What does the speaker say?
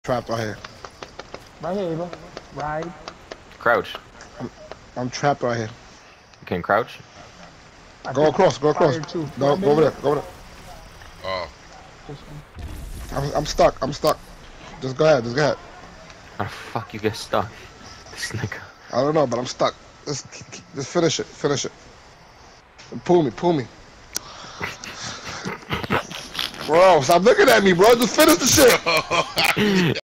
Trapped right here. Right here, Ava. Right. Crouch. I'm trapped right here. You can crouch. Go across. Go across. Too. No, go over there. Go over there. Oh. I'm stuck. I'm stuck. Just go ahead. Just go ahead. How the fuck you get stuck? This nigga. I don't know, but I'm stuck. Just finish it. Finish it. Pull me. Pull me. Bro, stop looking at me, bro. Just finish the shit.